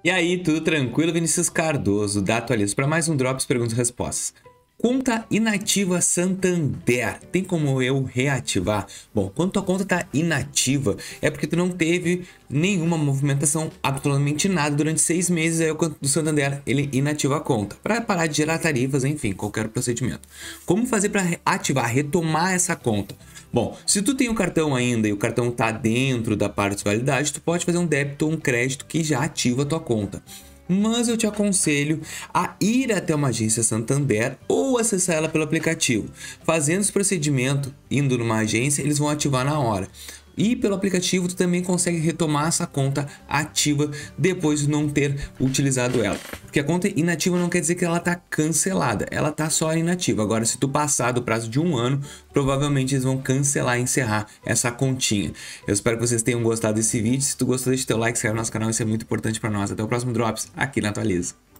E aí, tudo tranquilo? Vinícius Cardoso, da Atualizo, para mais um Drops Perguntas e Respostas. Conta inativa Santander, tem como eu reativar? Bom, quando tua conta tá inativa, é porque tu não teve nenhuma movimentação, absolutamente nada durante 6 meses, aí o do Santander, ele inativa a conta, para parar de gerar tarifas, enfim, qualquer procedimento. Como fazer para ativar, retomar essa conta? Bom, se tu tem o cartão ainda e o cartão tá dentro da parte de validade, tu pode fazer um débito ou um crédito que já ativa a tua conta. Mas eu te aconselho a ir até uma agência Santander ou acessar ela pelo aplicativo. Fazendo esse procedimento, indo numa agência, eles vão ativar na hora. E pelo aplicativo tu também consegue retomar essa conta ativa depois de não ter utilizado ela. Porque a conta inativa não quer dizer que ela está cancelada, ela está só inativa. Agora, se tu passar do prazo de 1 ano, provavelmente eles vão cancelar e encerrar essa continha. Eu espero que vocês tenham gostado desse vídeo. Se tu gostou, deixa o teu like, se inscreve no nosso canal, isso é muito importante para nós. Até o próximo Drops aqui na Atualiza.